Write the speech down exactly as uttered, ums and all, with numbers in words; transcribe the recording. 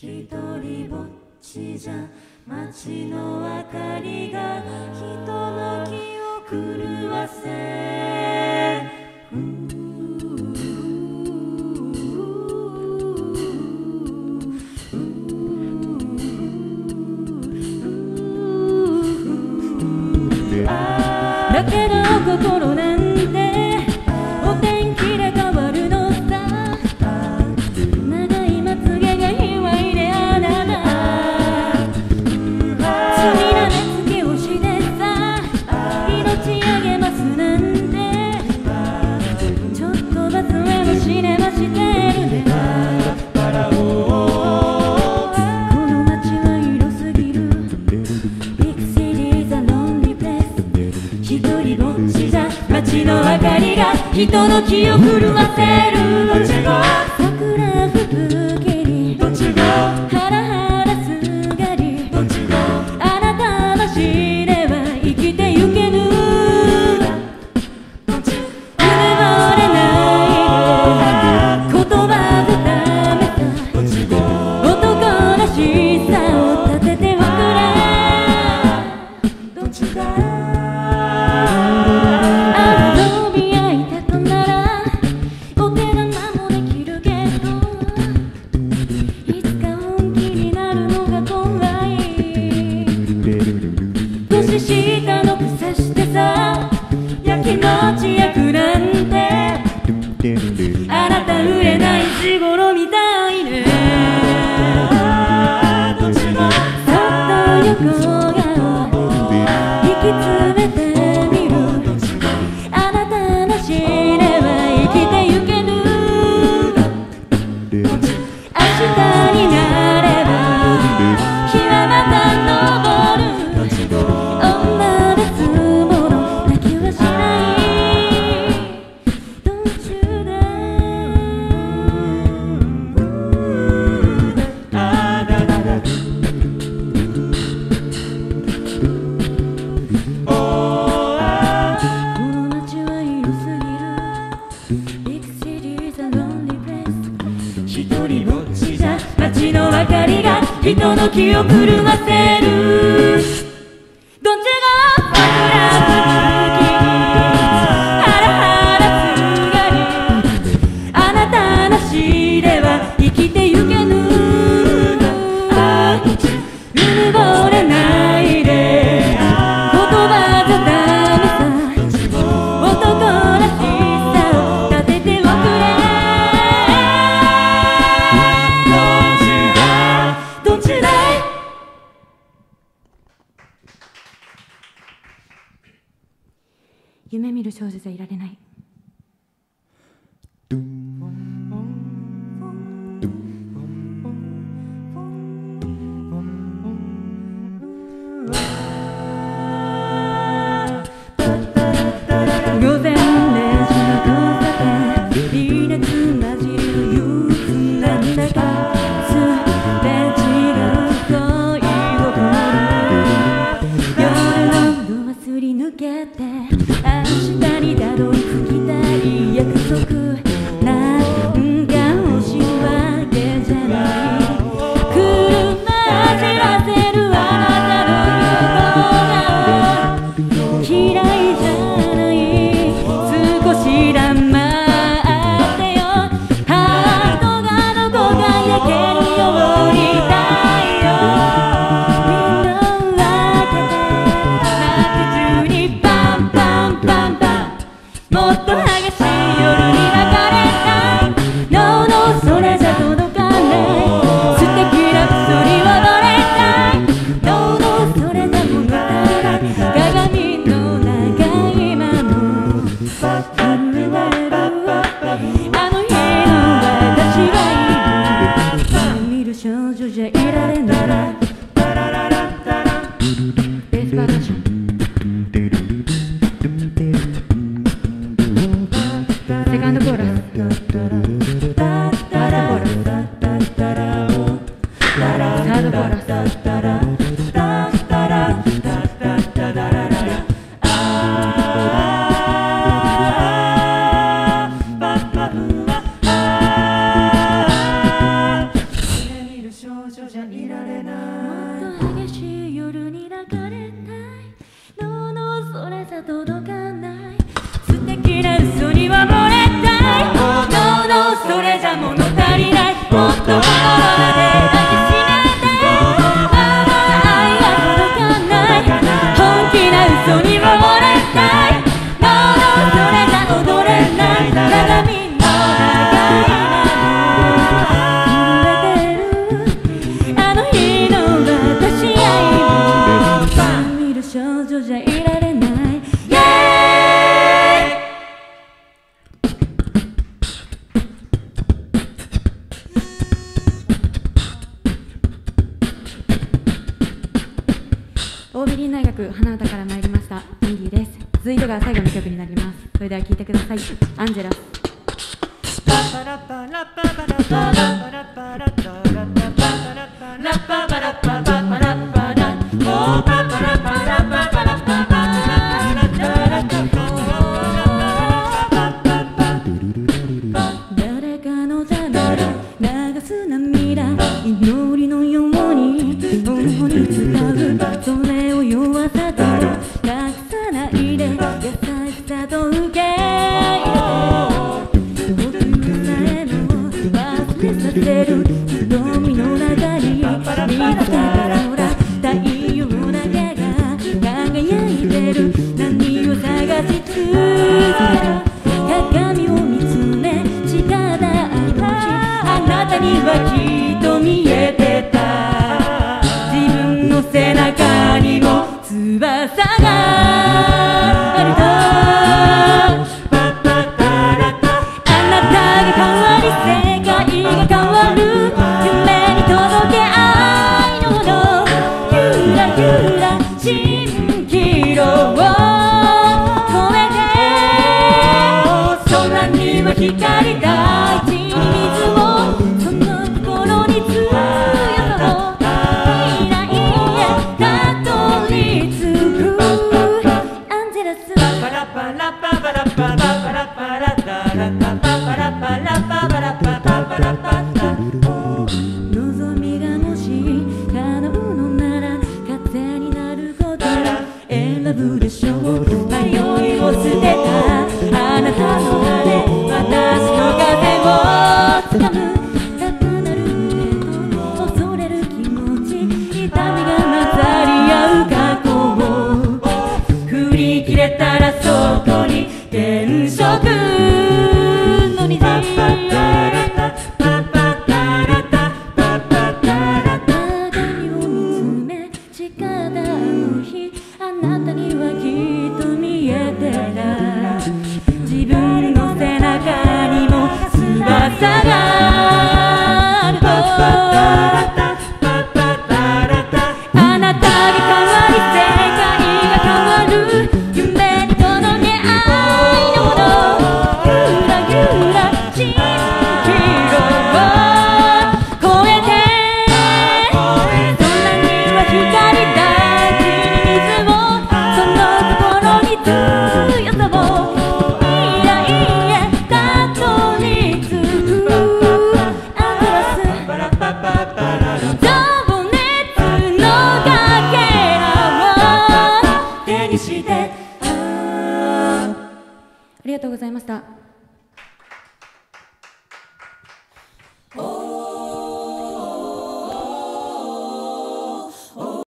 一人ぼっちじゃ街の明かりが人の気を狂わせ、だけど心なんてお天気で変わるのさ。長いまつげが卑猥であなた罪な目つきをしてさ命あげますなんてちょっとバスへも死ねましてるね。この街は広すぎる Big city is a lonely place。一人ぼっちじゃ街の明かりが人の気を狂わせる。どっちが桜吹雪にどっちがハラハラすがりどっちがあなたなしでは生きてゆけぬ。どっちうぬぼれないで言葉でダメさ。どっちが男らしさを立てておくれ。どっちが年下のくせしてさやきもち焼くなんてあなた売れない地頃みたいね。どっちもそっと横顔引き詰めてみる。あなたなしでは生きてゆけぬ。明日になれば日はまた昇る。女ですもの泣きはしない。Don't you dare。 この街は広すぎる Big city is a lonely place。 一人ぼっちじゃ街の明かりが人の気を狂わせる。どっちが桜吹雪にハラハラすがりあなたなしでは生きてゆけぬ。うぬぼれないで言葉じゃダメさ。男らしさを立てておくれ。どっちだい。夢見る少女じゃいられない。午前零時の交差点微熱混じる憂鬱なんだかすれ違う恋心夜の度はすり抜けて明日にたどり着きたい約束なんか欲しいわけじゃない。車走らせるあなたの横が嫌いじゃない。少し黙ってよハートがどこか焼けるようにだよ。みんな分けて街中にパンパンパンパンもっと激しい夜に抱かれたい。 No no それじゃ届かない素敵な薬を踊れたい。 No no それじゃ物足りない鏡の中今も震えられるあの日の私がいる。見る少女じゃいられない。ベースバージョンセカンドコーラスサードコーラスサードコーラス夢見る少女と心で抱きしめてあの愛が届かない本気な嘘に溺れたい喉それじゃ踊れない鏡の中にあの日の私愛を見る少女じゃいられない、yeah! 桜美林大学花歌から参りましたミンディです。続いてが最後の曲になります。それでは聴いてください。アンジェラス。誰かのために流す涙祈りのように頬に伝うそれを弱さと隠さないで優しさと受け入れて僕さえも忘れさせる瞳の中に見つけた空太陽だけが輝いてる何を探し続ける鏡を見つめ誓ったあの日あなたにはきっと見えてた自分の背中にも翼があるとあなたが変わり世界が変わる夢に届け愛のほどゆらゆら蜃気楼を越えて空には光大地に水をその心に強さを未来へたどり着くアンジェラスパラパラパパラパラパラパラダラパパパラパラパパラパパパラパタ望みがもし叶うのなら風になること選ぶでしょう迷いを捨てたあなたの羽私の風をつかむなくなる胸と恐れる気持ち痛みが混ざり合う過去を振り切れたらそこに転職の虹鏡を見つめ誓ったあの日あなたにはきっと見えてた自分の背中にも翼があるとあなたが変わり世界が変わる夢に届け愛のほどゆらゆら蜃気楼を越えて空には光大地に水をその心に強さを未来へたどり着くアンジェラス情熱のかけらを手にしてありがとうございました。